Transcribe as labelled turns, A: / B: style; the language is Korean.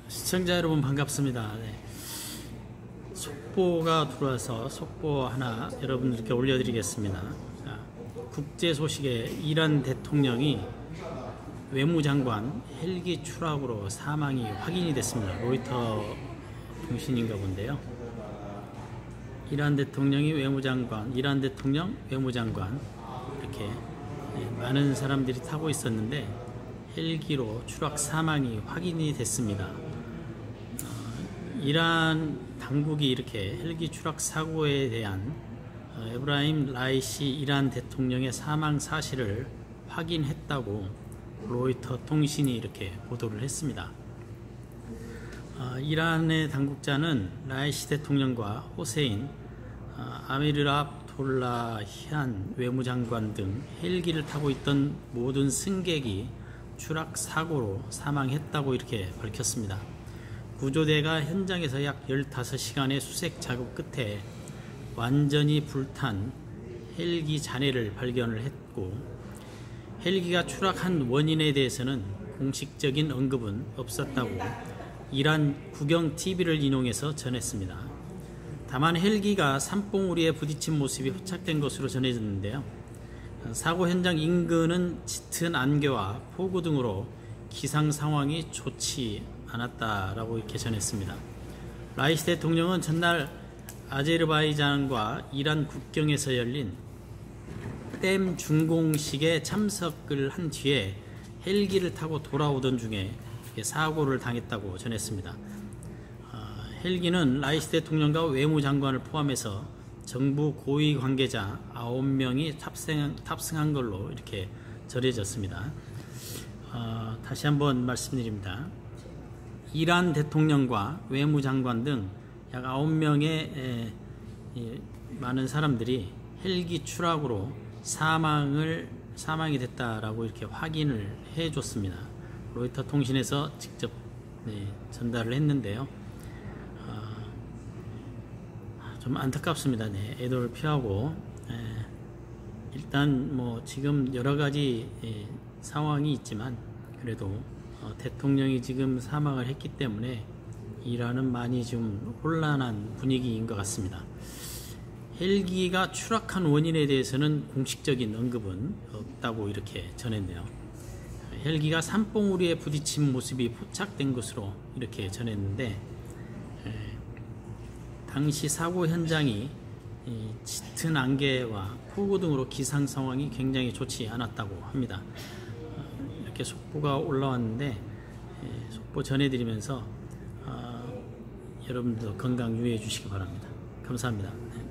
A: 시청자 여러분 반갑습니다. 네. 속보가 들어와서 속보 하나 여러분들께 올려드리겠습니다. 자, 국제 소식에 이란 대통령이 외무장관 헬기 추락으로 사망이 확인이 됐습니다. 로이터 통신인가 본데요. 이란 대통령 외무장관 이렇게 많은 사람들이 타고 있었는데 헬기로 추락 사망이 확인이 됐습니다. 이란 당국이 이렇게 헬기 추락 사고에 대한 에브라임 라이시 이란 대통령의 사망 사실을 확인했다고 로이터 통신이 이렇게 보도를 했습니다. 이란의 당국자는 라이시 대통령과 호세인 아미르 압돌라히안 외무장관 등 헬기를 타고 있던 모든 승객이 추락 사고로 사망했다고 이렇게 밝혔습니다. 구조대가 현장에서 약 15시간의 수색 작업 끝에 완전히 불탄 헬기 잔해를 발견을 했고, 헬기가 추락한 원인에 대해서는 공식적인 언급은 없었다고 이란 국영 TV를 인용해서 전했습니다. 다만 헬기가 산봉우리에 부딪힌 모습이 포착된 것으로 전해졌는데요. 사고 현장 인근은 짙은 안개와 폭우 등으로 기상 상황이 좋지 않았다라고 이렇게 전했습니다. 라이시 대통령은 전날 아제르바이잔과 이란 국경에서 열린 댐 준공식에 참석을 한 뒤에 헬기를 타고 돌아오던 중에 사고를 당했다고 전했습니다. 헬기는 라이시 대통령과 외무장관을 포함해서 정부 고위 관계자 9명이 탑승한 걸로 이렇게 전해졌습니다. 다시 한번 말씀드립니다. 이란 대통령과 외무장관 등 약 9명의 많은 사람들이 헬기 추락으로 사망이 됐다라고 이렇게 확인을 해줬습니다. 로이터 통신에서 직접 전달을 했는데요. 좀 안타깝습니다. 애도를 표하고 일단 뭐 지금 여러 가지 상황이 있지만 그래도 대통령이 지금 사망을 했기 때문에 이란은 많이 좀 혼란한 분위기인 것 같습니다. 헬기가 추락한 원인에 대해서는 공식적인 언급은 없다고 이렇게 전했네요. 헬기가 산봉우리에 부딪힌 모습이 포착된 것으로 이렇게 전했는데, 당시 사고 현장이 짙은 안개와 폭우 등으로 기상 상황이 굉장히 좋지 않았다고 합니다. 이렇게 속보가 올라왔는데 속보 전해드리면서 여러분도 건강 유의해 주시기 바랍니다. 감사합니다.